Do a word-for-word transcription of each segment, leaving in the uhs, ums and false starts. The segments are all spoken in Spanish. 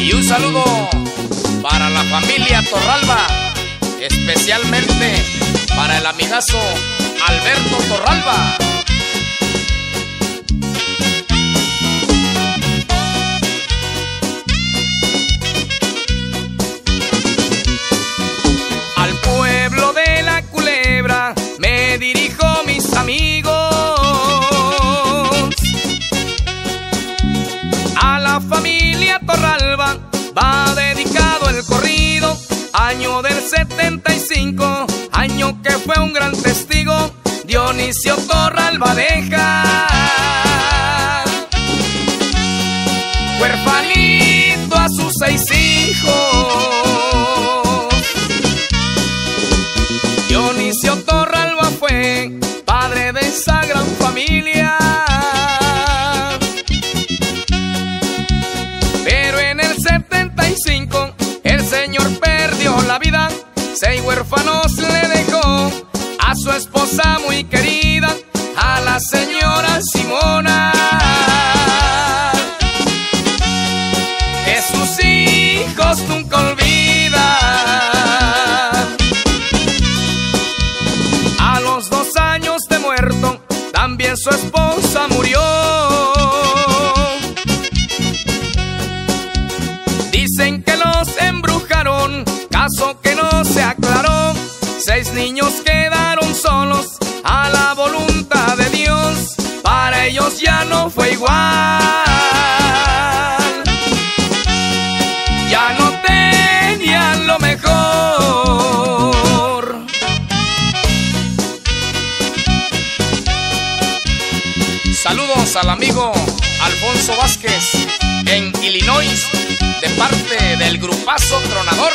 Y un saludo para la familia Torralba, especialmente para el amigazo Alberto Torralba. Al pueblo de La Culebra me dirijo, mis amigos. A la familia Torralba va dedicado el corrido, año del setenta y cinco, año que fue un gran testigo. Dionisio Torralba deja huerfanito a sus seis hijos. Dionisio Torralba fue padre de esa gran familia, pero en el setenta y cinco el señor perdió la vida. Seis huérfanos le dejó a su esposa muy querida, a la señora Simona, que sus hijos nunca olvidan. A los dos años de muerto también su esposa murió. Dicen que los embrujaron, caso que no se aclaró. Seis niños quedaron solos a la voluntad de Dios, para ellos ya no fue igual. Ya no tenían lo mejor. Saludos al amigo Alfonso Vázquez en Illinois, de parte del grupazo Tronador.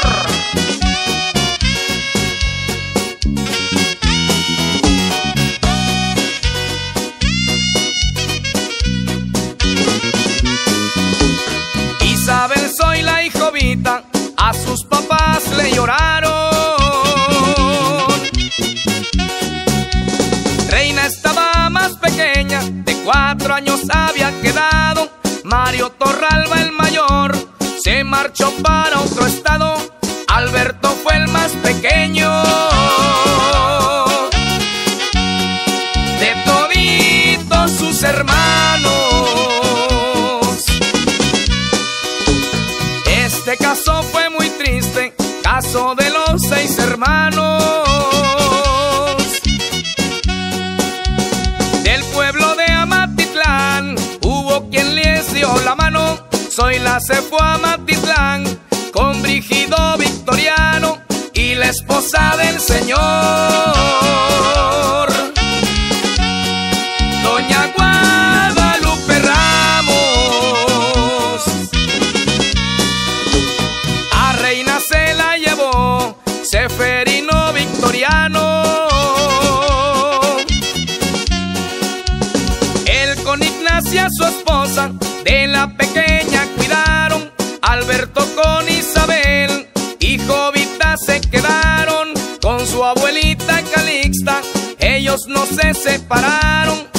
Isabel Zoila y Jovita a sus papás le lloraron. Reina estaba más pequeña, de cuatro años había quedado. Mario Torralba el mayor se marchó para otro estado. Alberto fue el más pequeño de toditos sus hermanos. Este caso fue muy triste, caso de los seis hermanos. Del pueblo de Amatitlán hubo quien les dio la mano. Zoila se fue a Amatitlán con Brígido Victoriano y la esposa del señor, doña Guadalupe Ramos. A Reina se la llevó Seferino Victoriano. Él con Ignacia su esposa de la pequeña cuidaron. Alberto con Isabel y Jovita se quedaron con su abuelita Calixta. Ellos no se separaron.